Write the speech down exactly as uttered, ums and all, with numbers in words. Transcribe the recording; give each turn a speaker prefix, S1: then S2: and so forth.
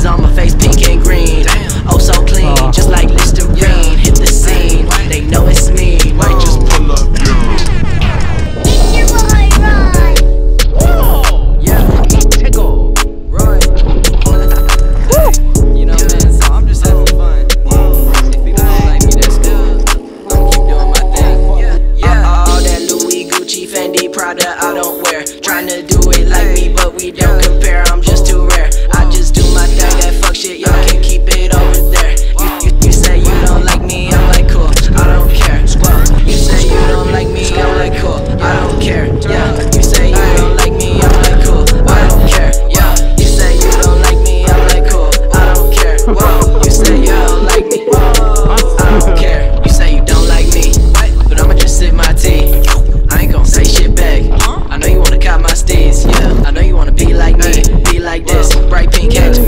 S1: Diamonds on my face, pink and green. Oh, so clean, just like Listerine. Hit the scene, they know it's me. Might just pull up,
S2: It's your boy, Ron.
S1: yeah, tickle, Roy. You know, man, so I'm just having fun. If you don't like me, that's good. I'ma keep doing my thing. Yeah, all that Louis, Gucci, Fendi, Prada, I don't wear. Tryna do it like me, but we don't compare. I'm just too rare. I just do my thing. That fuck shit, y'all can keep it over there. You, you, you say you don't like me, I'm like cool. I don't care. Well, you say you don't like me, I'm like cool. I don't care. Yeah, you say you don't like me, I'm like cool. I don't care. Yeah, you say you don't like me, I'm like cool. I don't care. Well, you say you don't like me, I don't care. You say you don't like me, but I'ma just sip my tea. I ain't gon' say shit back. I know you wanna cop my steeds, yeah. I know you wanna be like me, be like this. Bright pink hat.